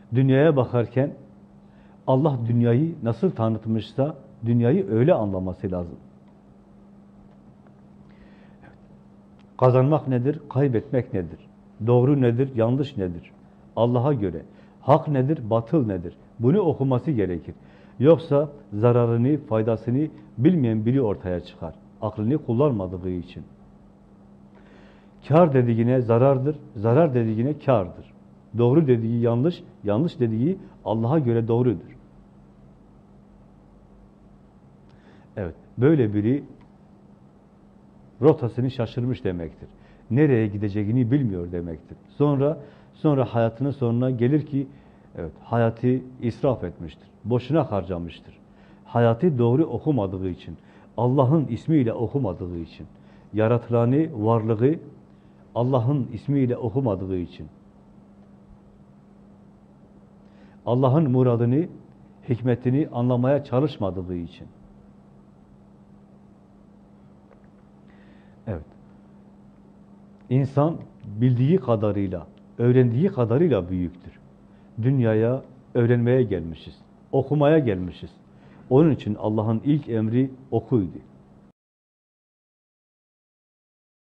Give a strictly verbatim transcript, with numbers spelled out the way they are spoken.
Dünyaya bakarken Allah dünyayı nasıl tanıtmışsa dünyayı öyle anlaması lazım. Kazanmak nedir? Kaybetmek nedir? Doğru nedir? Yanlış nedir? Allah'a göre. Hak nedir? Batıl nedir? Bunu okuması gerekir. Yoksa zararını, faydasını bilmeyen biri ortaya çıkar. Aklını kullanmadığı için. Kar dediğine zarardır, zarar dediğine kârdır. Doğru dediği yanlış, yanlış dediği Allah'a göre doğrudur. Evet, böyle biri rotasını şaşırmış demektir. Nereye gideceğini bilmiyor demektir. Sonra sonra hayatının sonuna gelir ki evet, hayatı israf etmiştir. Boşuna harcamıştır. Hayatı doğru okumadığı için, Allah'ın ismiyle okumadığı için, yaratılanı, varlığı Allah'ın ismiyle okumadığı için, Allah'ın muradını, hikmetini anlamaya çalışmadığı için. Evet. İnsan bildiği kadarıyla, öğrendiği kadarıyla büyüktür. Dünyaya öğrenmeye gelmişiz, okumaya gelmişiz. Onun için Allah'ın ilk emri okuydu.